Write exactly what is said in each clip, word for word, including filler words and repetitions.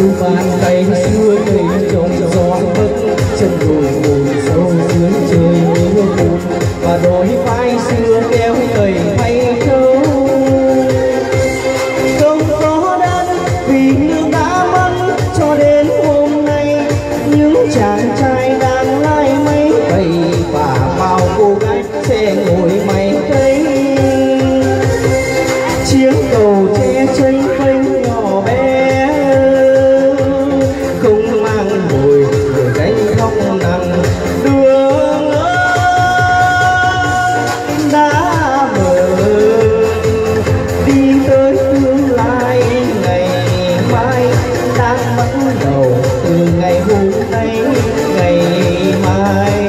bàn tay xưa cây trong gió vất chân đồi ngồi sâu dưới trời mưa buồn và đôi vai xưa kéo cầy thay trâu không có đất vì nước đã mất cho đến hôm nay những chàng trai đang lái máy bay và bao cô gái sẽ ngồi máy cây chiếc cầu tre tranh vênh nhỏ bé không mang mùi người gánh khóc nặng đường đã mở đi tới tương lai ngày mai đang bắt đầu từ ngày hôm nay ngày mai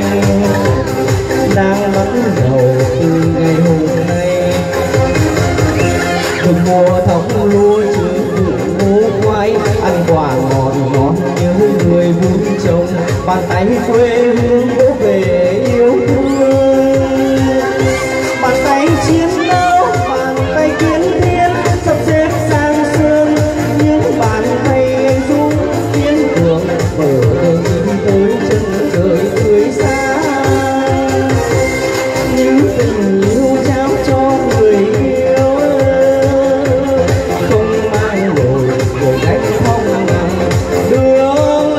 đang bắt đầu từ ngày hôm nay được mùa thóc lúa chưa ngô khoai ăn quả ngọt ngọt như người vun trồng bàn tay quê hương vỗ về yêu thương bàn tay chiến đấu bàn tay kiến thiên sắp xếp sang sương những bàn tay anh dũng tiến đường mở đường tới chân trời tươi sáng những tình yêu trao cho người yêu không mang nổi người đánh phong nặng đường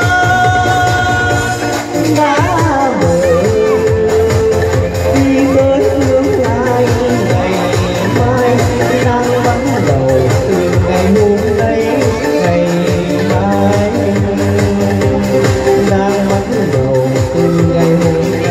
đã mở đi tới tương lai ngày mai đang bắt đầu từ ngày hôm nay ngày mai đang bắt đầu từ ngày hôm nay.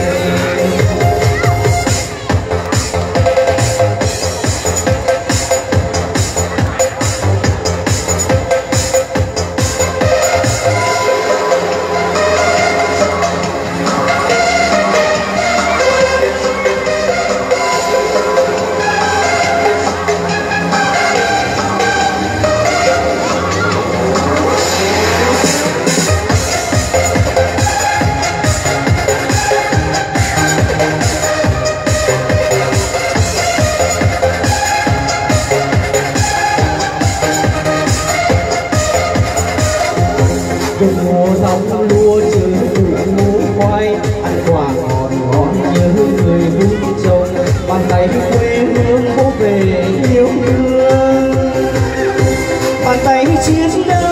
Được mùa thóc lúa chưa đủ ngô khoai ăn quả ngọt ngọt như người vun trồng bàn tay quê hương vỗ về yêu thương bàn tay chiến đấu